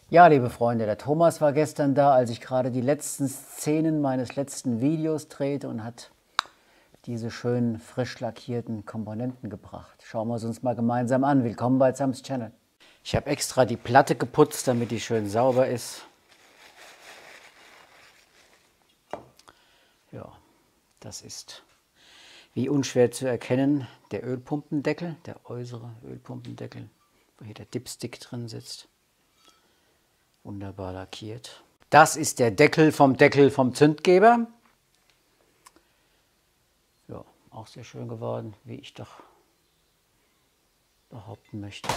Ja, liebe Freunde, der Thomas war gestern da, als ich gerade die letzten Szenen meines letzten Videos drehte und hat diese schönen frisch lackierten Komponenten gebracht. Schauen wir es uns mal gemeinsam an. Willkommen bei Sams Channel. Ich habe extra die Platte geputzt, damit die schön sauber ist. Ja, das ist wie unschwer zu erkennen der Ölpumpendeckel, der äußere Ölpumpendeckel, wo hier der Dipstick drin sitzt. Wunderbar lackiert. Das ist der Deckel vom Zündgeber. Ja, auch sehr schön geworden, wie ich doch behaupten möchte.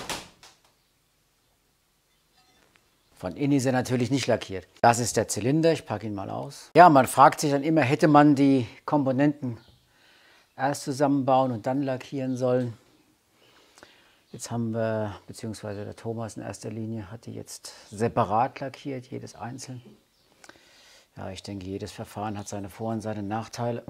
Von innen ist er natürlich nicht lackiert. Das ist der Zylinder, ich packe ihn mal aus. Ja, man fragt sich dann immer, hätte man die Komponenten erst zusammenbauen und dann lackieren sollen. Jetzt haben wir, beziehungsweise der Thomas in erster Linie, hat die jetzt separat lackiert, jedes einzeln. Ja, ich denke, jedes Verfahren hat seine Vor- und seine Nachteile.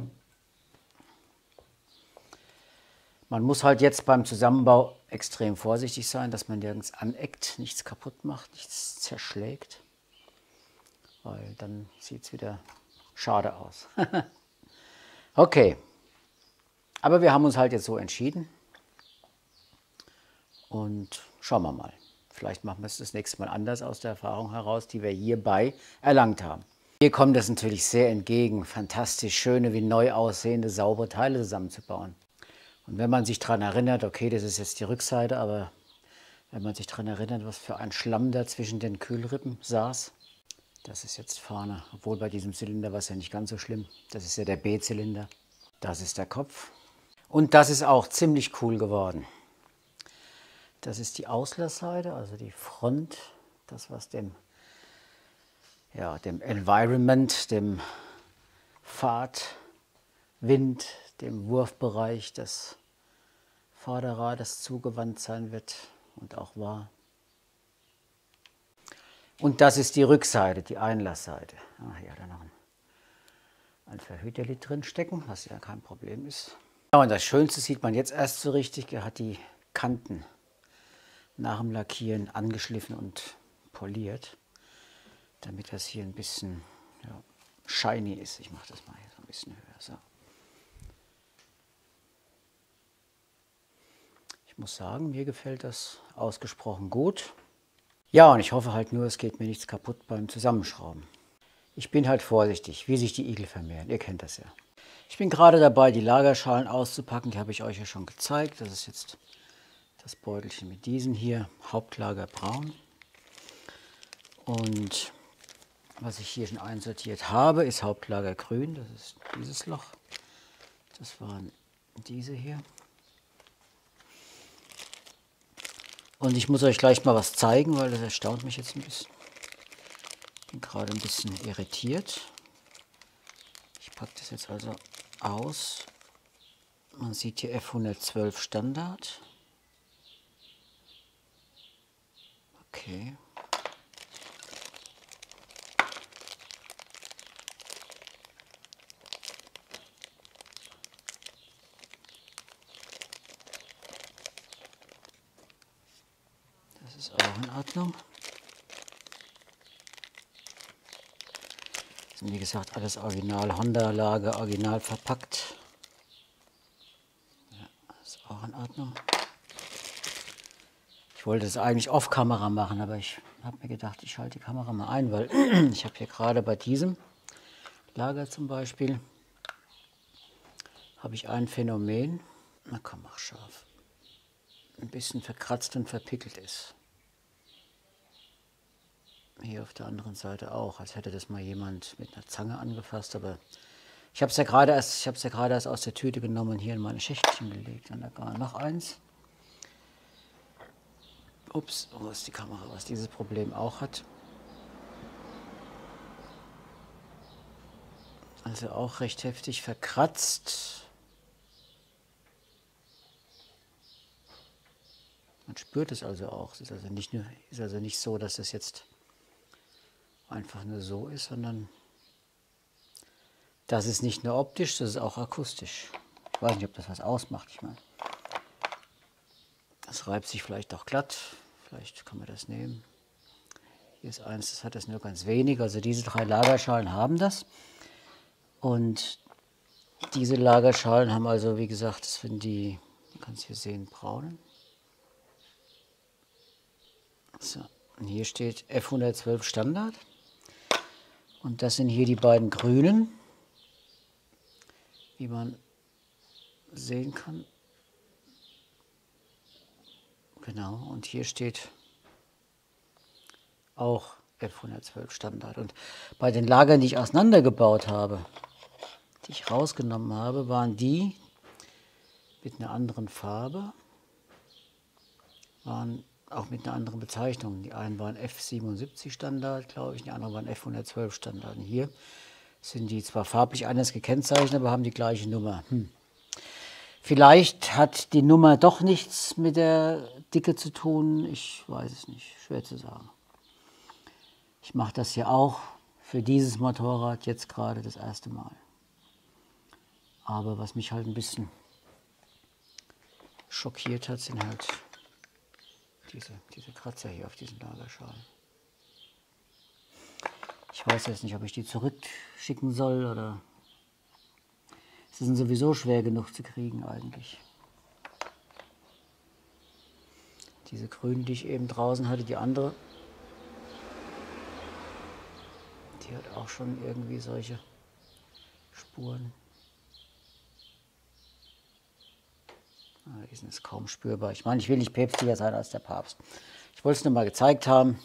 Man muss halt jetzt beim Zusammenbau extrem vorsichtig sein, dass man nirgends aneckt, nichts kaputt macht, nichts zerschlägt, weil dann sieht es wieder schade aus. Okay, aber wir haben uns halt jetzt so entschieden und schauen wir mal. Vielleicht machen wir es das nächste Mal anders aus der Erfahrung heraus, die wir hierbei erlangt haben. Mir kommt das natürlich sehr entgegen, fantastisch schöne, wie neu aussehende, saubere Teile zusammenzubauen. Und wenn man sich daran erinnert, okay, das ist jetzt die Rückseite, aber wenn man sich daran erinnert, was für ein Schlamm da zwischen den Kühlrippen saß, das ist jetzt vorne, obwohl bei diesem Zylinder war es ja nicht ganz so schlimm. Das ist ja der B-Zylinder. Das ist der Kopf. Und das ist auch ziemlich cool geworden. Das ist die Auslassseite, also die Front, das was dem Environment, dem Fahrt, Wind, dem Wurfbereich des Vorderrades zugewandt sein wird und auch war. Und das ist die Rückseite, die Einlassseite. Hier hat er noch ein Verhüterli drin stecken, was ja kein Problem ist. Ja, und das Schönste sieht man jetzt erst so richtig. Er hat die Kanten nach dem Lackieren angeschliffen und poliert, damit das hier ein bisschen shiny ist. Ich mache das mal hier so ein bisschen höher. So. Ich muss sagen, mir gefällt das ausgesprochen gut. Ja, und ich hoffe halt nur, es geht mir nichts kaputt beim Zusammenschrauben. Ich bin halt vorsichtig, wie sich die Igel vermehren. Ihr kennt das ja. Ich bin gerade dabei, die Lagerschalen auszupacken. Die habe ich euch ja schon gezeigt. Das ist jetzt das Beutelchen mit diesen hier, Hauptlager braun. Und was ich hier schon einsortiert habe, ist Hauptlager grün. Das ist dieses Loch. Das waren diese hier. Und ich muss euch gleich mal was zeigen, weil das erstaunt mich jetzt ein bisschen. Ich bin gerade ein bisschen irritiert. Ich packe das jetzt also aus. Man sieht hier F112 Standard. Okay. Das ist auch in Ordnung. Das sind wie gesagt alles Original Honda-Lager, original verpackt. Ja, das ist auch in Ordnung. Ich wollte es eigentlich off-Kamera machen, aber ich habe mir gedacht, ich schalte die Kamera mal ein, weil ich habe hier gerade bei diesem Lager zum Beispiel, habe ich ein Phänomen, na komm, mach scharf, ein bisschen verkratzt und verpickelt ist. Hier auf der anderen Seite auch, als hätte das mal jemand mit einer Zange angefasst, aber ich habe es ja gerade erst aus der Tüte genommen und hier in meine Schächtchen gelegt. Und da war noch eins. Ups, wo ist die Kamera, was dieses Problem auch hat. Also auch recht heftig verkratzt. Man spürt es also auch. Es ist also nicht so, dass es jetzt einfach nur so ist, sondern das ist nicht nur optisch, das ist auch akustisch. Ich weiß nicht, ob das was ausmacht. Ich meine, das reibt sich vielleicht auch glatt. Vielleicht kann man das nehmen. Hier ist eins, das hat das nur ganz wenig. Also diese 3 Lagerschalen haben das. Und diese Lagerschalen haben also, wie gesagt, das sind die, man kann es hier sehen, braunen. So, und hier steht F112 Standard. Und das sind hier die beiden grünen, wie man sehen kann. Genau, und hier steht auch F112 Standard. Und bei den Lagern, die ich auseinandergebaut habe, die ich rausgenommen habe, waren die mit einer anderen Farbe, waren auch mit einer anderen Bezeichnung. Die einen waren F77 Standard, glaube ich, die anderen waren F112 Standard. Und hier sind die zwar farblich anders gekennzeichnet, aber haben die gleiche Nummer. Vielleicht hat die Nummer doch nichts mit der Dicke zu tun, ich weiß es nicht, schwer zu sagen. Ich mache das hier auch für dieses Motorrad jetzt gerade das erste Mal. Aber was mich halt ein bisschen schockiert hat, sind halt diese Kratzer hier auf diesen Lagerschalen. Ich weiß jetzt nicht, ob ich die zurückschicken soll oder... Sie sind sowieso schwer genug zu kriegen eigentlich. Diese grünen, die ich eben draußen hatte, die andere, die hat auch schon irgendwie solche Spuren. Die sind jetzt kaum spürbar. Ich meine, ich will nicht päpstlicher sein als der Papst. Ich wollte es nur mal gezeigt haben.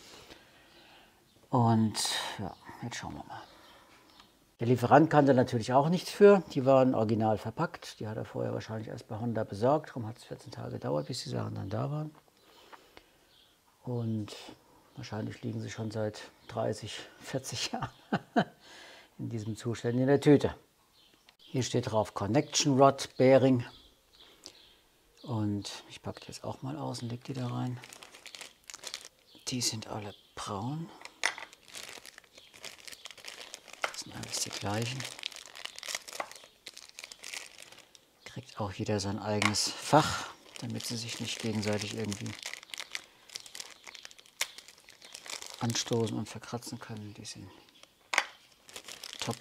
Und ja, jetzt schauen wir mal. Der Lieferant kannte natürlich auch nichts für. Die waren original verpackt. Die hat er vorher wahrscheinlich erst bei Honda besorgt. Darum hat es 14 Tage gedauert, bis die Sachen dann da waren. Und wahrscheinlich liegen sie schon seit 30, 40 Jahren in diesem Zustand in der Tüte. Hier steht drauf Connection Rod Bearing. Und ich packe die jetzt auch mal aus und lege die da rein. Die sind alle braun. Das sind alles die gleichen. Kriegt auch jeder sein eigenes Fach, damit sie sich nicht gegenseitig irgendwie anstoßen und verkratzen können. Die sind top.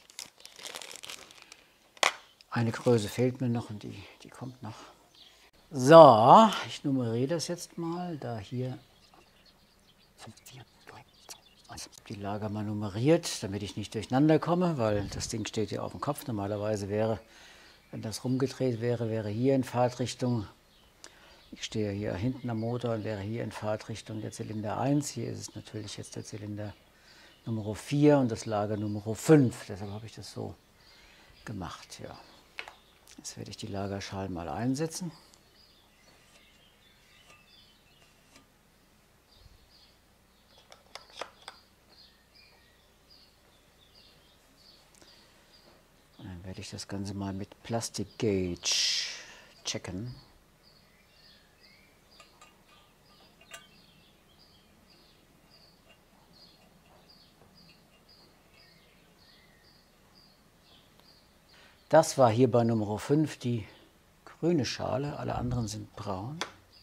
Eine Größe fehlt mir noch und die kommt noch. So, ich nummeriere das jetzt mal, da hier 5, 4, 3, 2, 1. Die Lager mal nummeriert, damit ich nicht durcheinander komme, weil das Ding steht ja auf dem Kopf. Normalerweise wäre, wenn das rumgedreht wäre, wäre hier in Fahrtrichtung. Ich stehe hier hinten am Motor und wäre hier in Fahrtrichtung der Zylinder 1. Hier ist es natürlich jetzt der Zylinder Nummer 4 und das Lager Nummer 5. Deshalb habe ich das so gemacht. Ja. Jetzt werde ich die Lagerschalen mal einsetzen. Und dann werde ich das Ganze mal mit Plastic Gauge checken. Das war hier bei Nummer 5 die grüne Schale, alle anderen sind braun.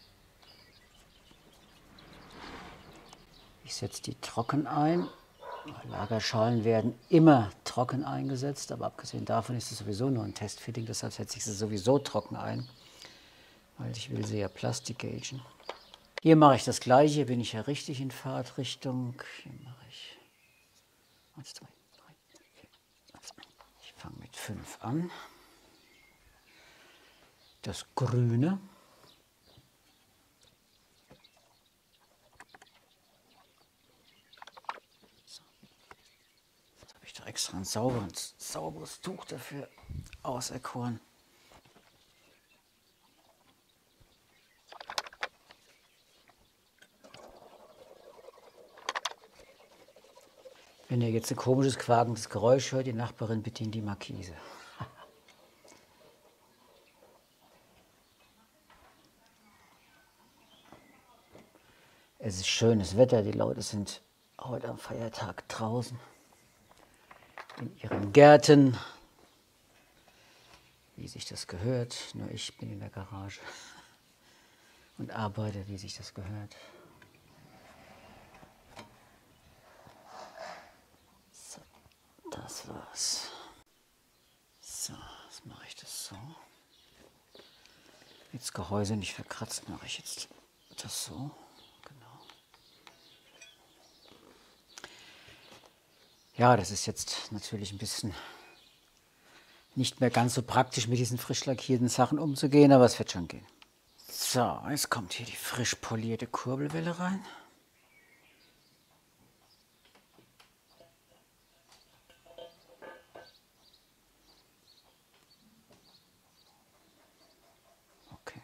Ich setze die trocken ein. Lagerschalen werden immer trocken eingesetzt, aber abgesehen davon ist es sowieso nur ein Testfitting, deshalb setze ich sie sowieso trocken ein, weil ich will sie ja Plastik gagen. Hier mache ich das gleiche, hier bin ich ja richtig in Fahrtrichtung. Hier mache ich 1, 2, 3, 4, 5. Ich fange mit 5 an. Das Grüne. So. Jetzt habe ich da extra ein sauberes Tuch dafür auserkoren. Wenn ihr jetzt ein komisches, quakendes Geräusch hört, die Nachbarin bedient die Markise. Es ist schönes Wetter, die Leute sind heute am Feiertag draußen in ihren Gärten, wie sich das gehört. Nur ich bin in der Garage und arbeite, wie sich das gehört. Das war's. So, jetzt mache ich das so. Jetzt Gehäuse nicht verkratzt, mache ich jetzt das so. Genau. Ja, das ist jetzt natürlich ein bisschen nicht mehr ganz so praktisch, mit diesen frisch lackierten Sachen umzugehen, aber es wird schon gehen. So, jetzt kommt hier die frisch polierte Kurbelwelle rein. Okay.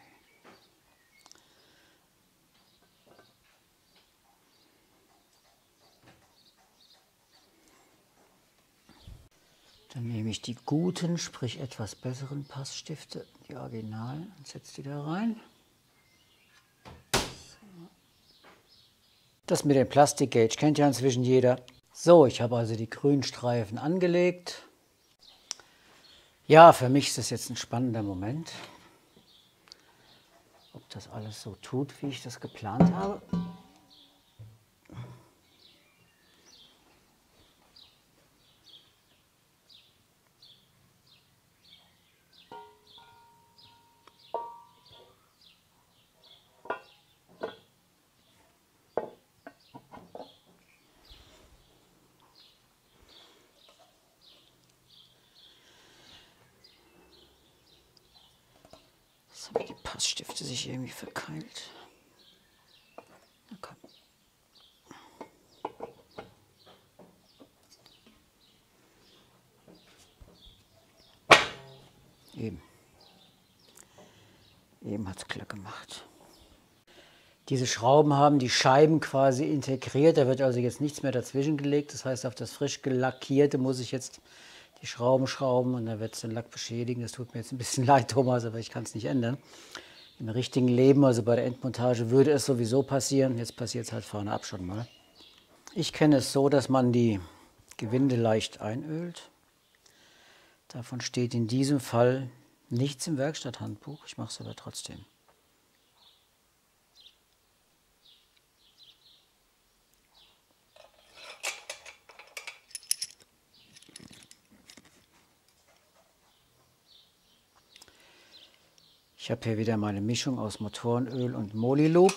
Dann nehme ich die guten, sprich etwas besseren Passstifte, die Originalen, und setze die da rein. Das mit dem Plastikgauge kennt ja inzwischen jeder. So, ich habe also die grünen Streifen angelegt. Ja, für mich ist das jetzt ein spannender Moment. Ob das alles so tut, wie ich das geplant habe. Jetzt haben die Passstifte sich irgendwie verkeilt. Na komm. Eben hat es klack gemacht. Diese Schrauben haben die Scheiben quasi integriert, da wird also jetzt nichts mehr dazwischen gelegt. Das heißt, auf das frisch gelackierte muss ich jetzt die Schrauben schrauben und dann wird es den Lack beschädigen. Das tut mir jetzt ein bisschen leid, Thomas, aber ich kann es nicht ändern. Im richtigen Leben, also bei der Endmontage, würde es sowieso passieren. Jetzt passiert es halt vorne ab schon mal. Ich kenne es so, dass man die Gewinde leicht einölt. Davon steht in diesem Fall nichts im Werkstatthandbuch. Ich mache es aber trotzdem. Ich habe hier wieder meine Mischung aus Motorenöl und Molilub.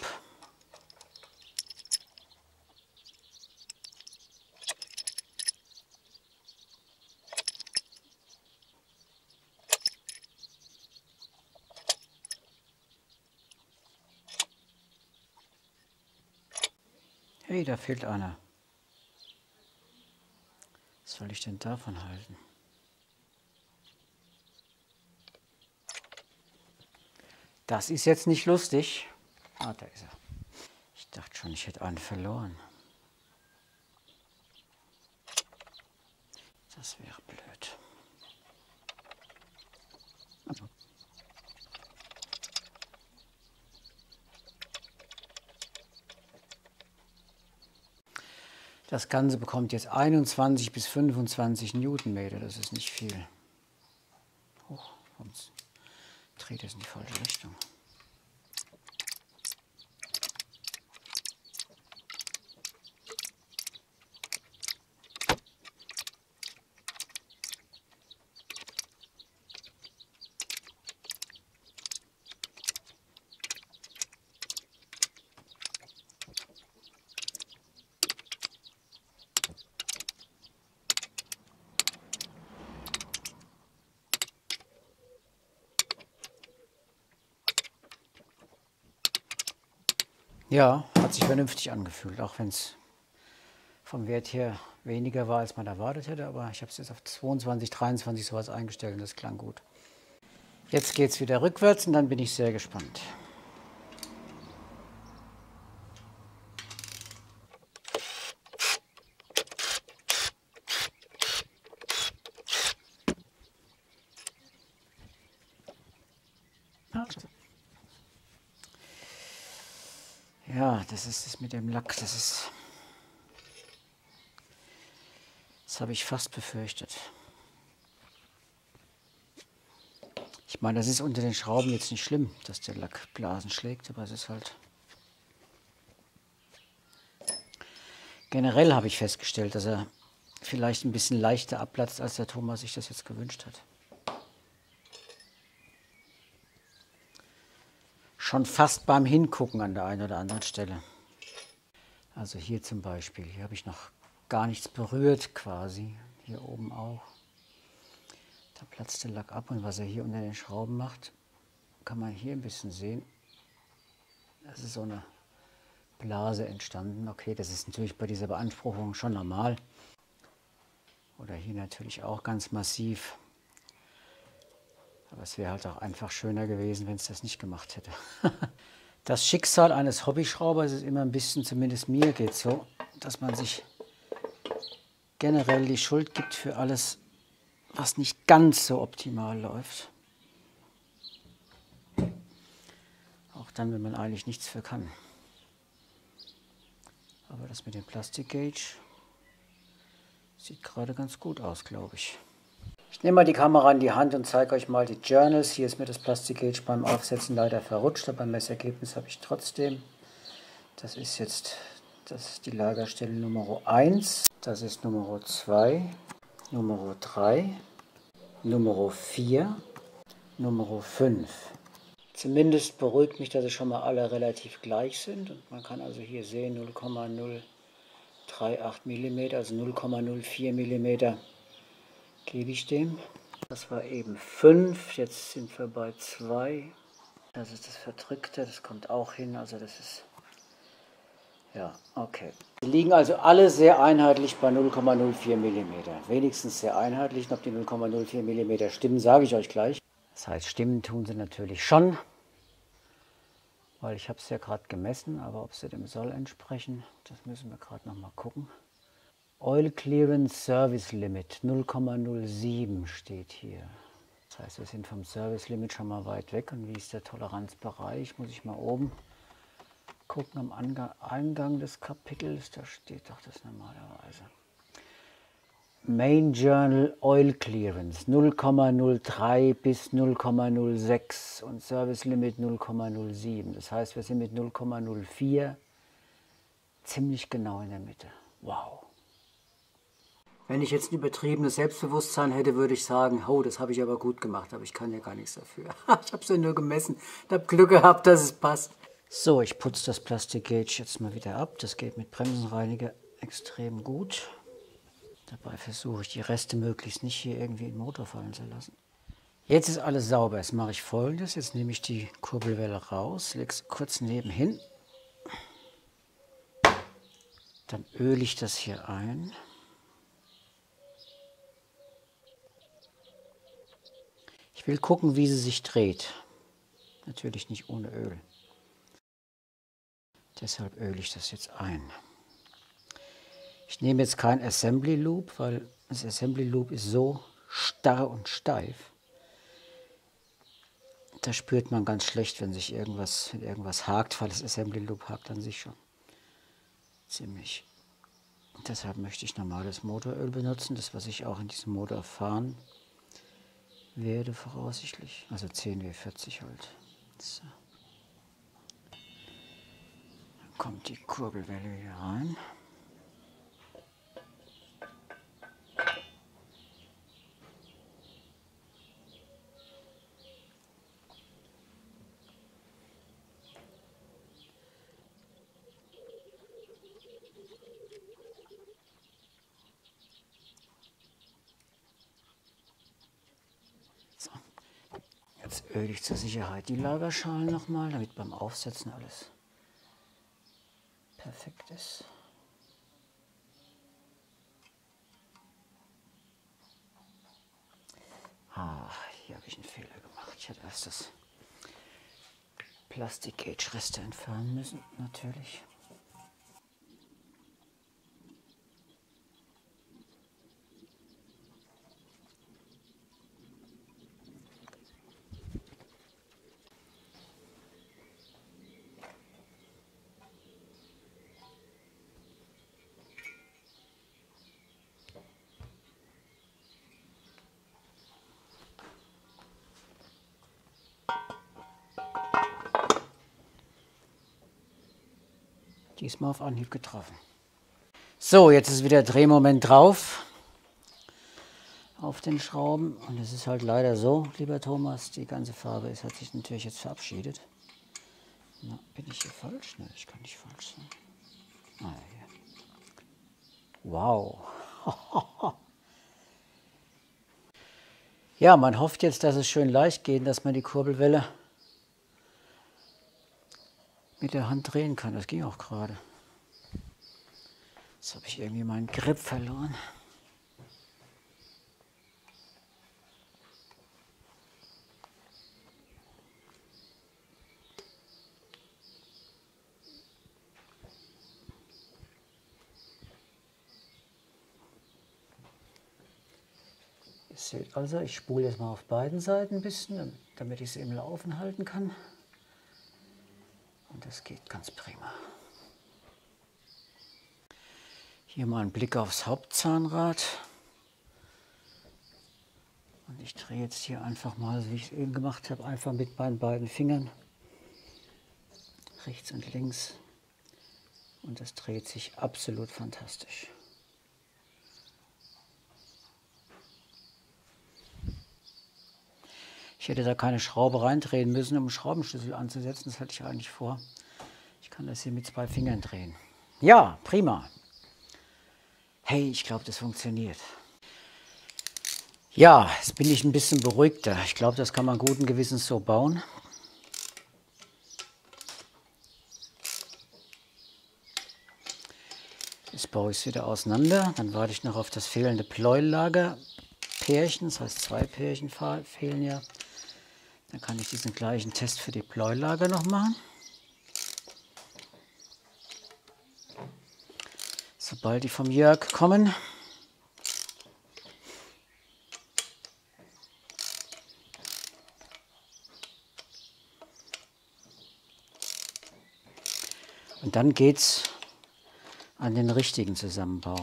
Hey, da fehlt einer. Was soll ich denn davon halten? Das ist jetzt nicht lustig. Ah, da ist er. Ich dachte schon, ich hätte einen verloren. Das wäre blöd. Also. Das Ganze bekommt jetzt 21 bis 25 Newtonmeter. Das ist nicht viel. Hoch, sonst dreht es in die falsche Richtung. Ja, hat sich vernünftig angefühlt, auch wenn es vom Wert her weniger war, als man erwartet hätte. Aber ich habe es jetzt auf 22, 23 sowas eingestellt und das klang gut. Jetzt geht es wieder rückwärts und dann bin ich sehr gespannt. Ja, das ist es mit dem Lack. Das habe ich fast befürchtet. Ich meine, das ist unter den Schrauben jetzt nicht schlimm, dass der Lack Blasen schlägt, aber es ist halt... Generell habe ich festgestellt, dass er vielleicht ein bisschen leichter abplatzt, als der Thomas sich das jetzt gewünscht hat. Schon fast beim Hingucken an der einen oder anderen Stelle. Also hier zum Beispiel, hier habe ich noch gar nichts berührt quasi, hier oben auch. Da platzt der Lack ab und was er hier unter den Schrauben macht, kann man hier ein bisschen sehen. Das ist so eine Blase entstanden. Okay, das ist natürlich bei dieser Beanspruchung schon normal. Oder hier natürlich auch ganz massiv. Aber es wäre halt auch einfach schöner gewesen, wenn es das nicht gemacht hätte. Das Schicksal eines Hobbyschraubers ist immer ein bisschen, zumindest mir geht so, dass man sich generell die Schuld gibt für alles, was nicht ganz so optimal läuft. Auch dann, wenn man eigentlich nichts für kann. Aber das mit dem Plastikgauge sieht gerade ganz gut aus, glaube ich. Ich nehme mal die Kamera in die Hand und zeige euch mal die Journals. Hier ist mir das Plastikgauge beim Aufsetzen leider verrutscht, aber beim Messergebnis habe ich trotzdem. Das ist jetzt die Lagerstelle Nummer 1, das ist Nummer 2, Nummer 3, Nummer 4, Nummer 5. Zumindest beruhigt mich, dass sie schon mal alle relativ gleich sind. Und man kann also hier sehen 0,038 mm, also 0,04 mm. Gebe ich dem. Das war eben 5, jetzt sind wir bei 2. Das ist das Verdrückte, das kommt auch hin, also das ist, ja, okay. Die liegen also alle sehr einheitlich bei 0,04 mm. Wenigstens sehr einheitlich, und ob die 0,04 mm stimmen, sage ich euch gleich. Das heißt, stimmen tun sie natürlich schon, weil ich habe es ja gerade gemessen, aber ob sie dem Soll entsprechen, das müssen wir gerade noch mal gucken. Oil Clearance Service Limit 0,07 steht hier. Das heißt, wir sind vom Service Limit schon mal weit weg. Und wie ist der Toleranzbereich? Muss ich mal oben gucken am Eingang des Kapitels. Da steht doch das normalerweise. Main Journal Oil Clearance 0,03 bis 0,06 und Service Limit 0,07. Das heißt, wir sind mit 0,04 ziemlich genau in der Mitte. Wow! Wenn ich jetzt ein übertriebenes Selbstbewusstsein hätte, würde ich sagen, oh, das habe ich aber gut gemacht, aber ich kann ja gar nichts dafür. Ich habe es ja nur gemessen und habe Glück gehabt, dass es passt. So, ich putze das Plastikgauge jetzt mal wieder ab. Das geht mit Bremsenreiniger extrem gut. Dabei versuche ich die Reste möglichst nicht hier irgendwie in den Motor fallen zu lassen. Jetzt ist alles sauber. Jetzt mache ich Folgendes. Jetzt nehme ich die Kurbelwelle raus, lege sie kurz nebenhin. Dann öle ich das hier ein. Ich will gucken, wie sie sich dreht. Natürlich nicht ohne Öl. Deshalb öle ich das jetzt ein. Ich nehme jetzt kein Assembly Loop, weil das Assembly Loop ist so starr und steif. Da spürt man ganz schlecht, wenn sich irgendwas hakt, weil das Assembly Loop hakt an sich schon ziemlich. Und deshalb möchte ich normales Motoröl benutzen, das was ich auch in diesem Motor fahren werde voraussichtlich, also 10W40 halt. So. Dann kommt die Kurbelwelle hier rein. Jetzt öle ich zur Sicherheit die Lagerschalen nochmal, damit beim Aufsetzen alles perfekt ist. Hier habe ich einen Fehler gemacht. Ich hätte erst das Plastikgauge-Reste entfernen müssen, natürlich. Diesmal auf Anhieb getroffen. So, jetzt ist wieder Drehmoment drauf. auf den Schrauben. Und es ist halt leider so, lieber Thomas, die ganze Farbe hat sich natürlich jetzt verabschiedet. Na, bin ich hier falsch? Ne, ich kann nicht falsch sein. Ah, hier. Wow. Ja, man hofft jetzt, dass es schön leicht geht, dass man die Kurbelwelle mit der Hand drehen kann. Das ging auch gerade. Jetzt habe ich irgendwie meinen Grip verloren. Ihr seht also, ich spule jetzt mal auf beiden Seiten ein bisschen, damit ich es im Laufen halten kann. Und das geht ganz prima. Hier mal ein Blick aufs Hauptzahnrad. Und ich drehe jetzt hier einfach mal, wie ich es eben gemacht habe, einfach mit meinen beiden Fingern. Rechts und links. Und das dreht sich absolut fantastisch. Ich hätte da keine Schraube reindrehen müssen, um einen Schraubenschlüssel anzusetzen. Das hatte ich eigentlich vor. Ich kann das hier mit 2 Fingern drehen. Ja, prima. Hey, ich glaube, das funktioniert. Ja, jetzt bin ich ein bisschen beruhigter. Ich glaube, das kann man guten Gewissens so bauen. Jetzt baue ich es wieder auseinander. Dann warte ich noch auf das fehlende Pleuellager-Pärchen. Das heißt, 2 Pärchen fehlen ja. Dann kann ich diesen gleichen Test für die Pleuellager noch machen. Sobald die vom Jörg kommen. Und dann geht es an den richtigen Zusammenbau.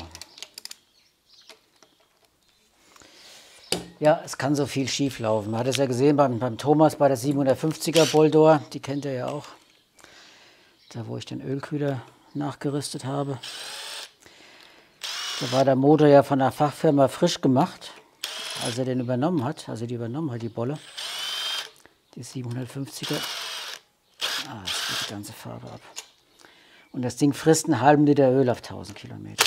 Ja, es kann so viel schief laufen. Man hat es ja gesehen beim Thomas bei der 750er Boldor, die kennt ihr ja auch. Da, wo ich den Ölkühler nachgerüstet habe. Da war der Motor ja von der Fachfirma frisch gemacht, als er den übernommen hat. Also die übernommen hat, die Bolle. Die 750er. Ah, jetzt geht die ganze Farbe ab. Und das Ding frisst einen halben Liter Öl auf 1000 Kilometer.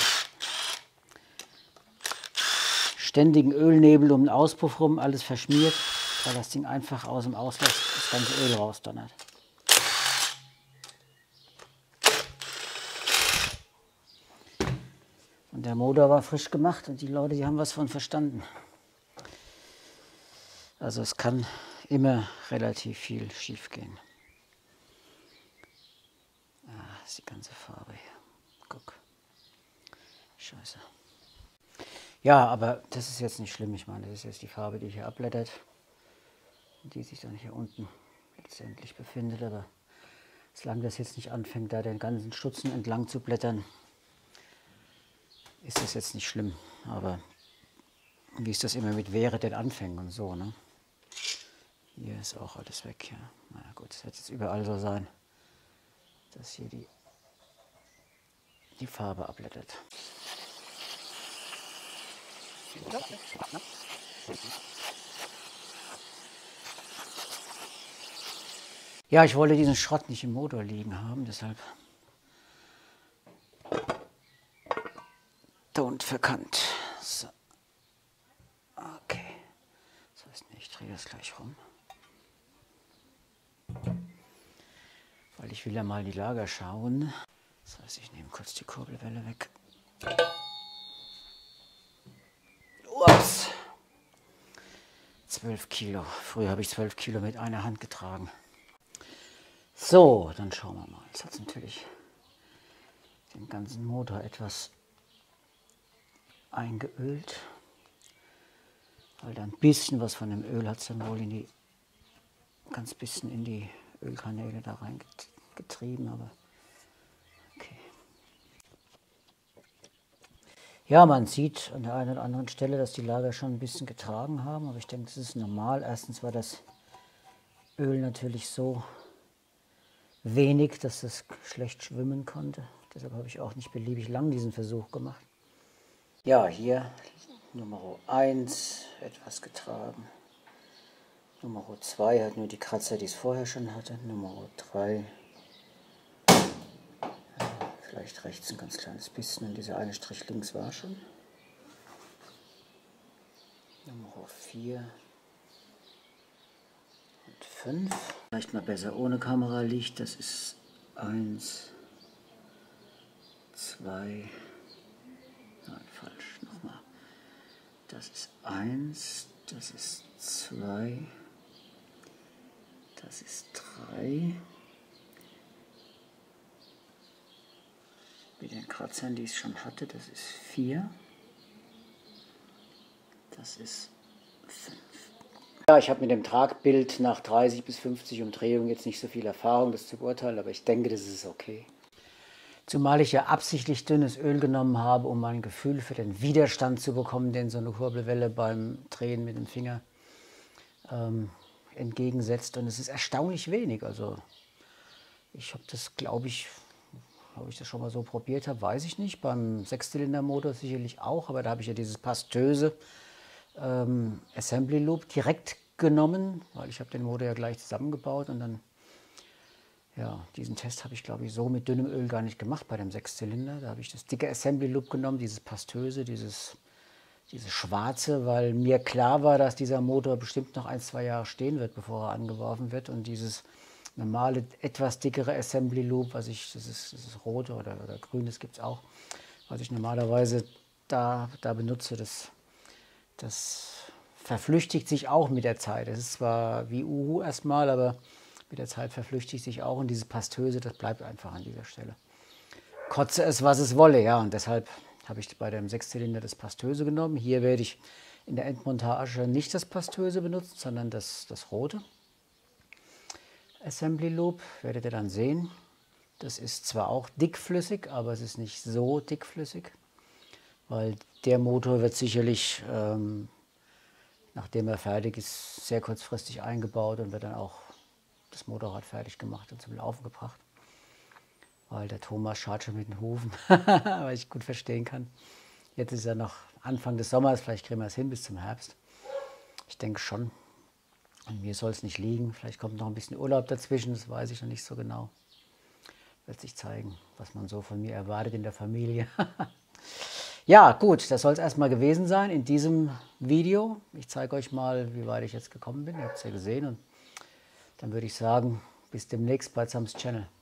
Ständigen Ölnebel um den Auspuff rum, alles verschmiert, weil das Ding einfach aus dem Auslass das ganze Öl rausdonnert. Und der Motor war frisch gemacht und die Leute, die haben was von verstanden. Also es kann immer relativ viel schief gehen. Ah, das ist die ganze Farbe hier. Guck. Scheiße. Ja, aber das ist jetzt nicht schlimm. Ich meine, das ist jetzt die Farbe, die hier abblättert. Die sich dann hier unten letztendlich befindet. Aber solange das jetzt nicht anfängt, da den ganzen Stutzen entlang zu blättern, ist das jetzt nicht schlimm. Aber wie ist das immer mit wäre den Anfängen und so, ne? Hier ist auch alles weg, ja. Na gut, das wird jetzt überall so sein, dass hier die Farbe abblättert. Ja, ich wollte diesen Schrott nicht im Motor liegen haben, deshalb Don't verkannt. So. Okay. Das heißt, ich drehe das gleich rum. Weil ich will ja mal die Lager schauen. Das heißt, ich nehme kurz die Kurbelwelle weg. Ups. 12 Kilo. Früher habe ich 12 Kilo mit einer Hand getragen. So, dann schauen wir mal. Jetzt hat es natürlich den ganzen Motor etwas eingeölt. Weil da ein bisschen was von dem Öl hat es dann wohl ganz bisschen in die Ölkanäle da reingetrieben, aber okay. Ja, man sieht an der einen oder anderen Stelle, dass die Lager schon ein bisschen getragen haben, aber ich denke, das ist normal. Erstens war das Öl natürlich so wenig, dass es schlecht schwimmen konnte. Deshalb habe ich auch nicht beliebig lang diesen Versuch gemacht. Ja, hier Nummer 1 etwas getragen. Nummer 2 hat nur die Kratzer, die es vorher schon hatte. Nummer 3, vielleicht rechts ein ganz kleines bisschen und dieser eine Strich links war schon. Nummer 4 und 5. Vielleicht mal besser ohne Kameralicht. Das ist 1, 2, nein, falsch, nochmal. Das ist 1, das ist 2, das ist 3. Mit den Kratzern, die es schon hatte, das ist 4. Das ist 5. Ja, ich habe mit dem Tragbild nach 30 bis 50 Umdrehungen jetzt nicht so viel Erfahrung, das zu beurteilen, aber ich denke, das ist okay. Zumal ich ja absichtlich dünnes Öl genommen habe, um ein Gefühl für den Widerstand zu bekommen, den so eine Kurbelwelle beim Drehen mit dem Finger entgegensetzt. Und es ist erstaunlich wenig. Also ich habe das, glaube ich, ob ich das schon mal so probiert habe, weiß ich nicht. Beim Sechszylindermotor sicherlich auch, aber da habe ich ja dieses pastöse Assembly Loop direkt genommen, weil ich habe den Motor ja gleich zusammengebaut und dann, ja, diesen Test habe ich, glaube ich, so mit dünnem Öl gar nicht gemacht bei dem Sechszylinder. Da habe ich das dicke Assembly Loop genommen, dieses pastöse, dieses schwarze, weil mir klar war, dass dieser Motor bestimmt noch 1, 2 Jahre stehen wird, bevor er angeworfen wird. Und dieses normale, etwas dickere Assembly Loop, das ist rote oder grün, das gibt es auch, was ich normalerweise da benutze, das verflüchtigt sich auch mit der Zeit. Es ist zwar wie Uhu erstmal, aber mit der Zeit verflüchtigt sich auch und dieses Pastöse, das bleibt einfach an dieser Stelle. Kotze es, was es wolle, ja, und deshalb habe ich bei dem Sechszylinder das Pastöse genommen. Hier werde ich in der Endmontage nicht das Pastöse benutzen, sondern das rote Assembly Loop, werdet ihr dann sehen. Das ist zwar auch dickflüssig, aber es ist nicht so dickflüssig, weil der Motor wird sicherlich, nachdem er fertig ist, sehr kurzfristig eingebaut und wird dann auch das Motorrad fertig gemacht und zum Laufen gebracht. Weil der Thomas schaut schon mit den Hufen, weil ich gut verstehen kann. Jetzt ist ja noch Anfang des Sommers, vielleicht kriegen wir es hin bis zum Herbst. Ich denke schon. An mir soll es nicht liegen. Vielleicht kommt noch ein bisschen Urlaub dazwischen, das weiß ich noch nicht so genau. Wird sich zeigen, was man so von mir erwartet in der Familie. Ja, gut, das soll es erstmal gewesen sein in diesem Video. Ich zeige euch mal, wie weit ich jetzt gekommen bin. Ihr habt es ja gesehen. Und dann würde ich sagen, bis demnächst bei Sams Channel.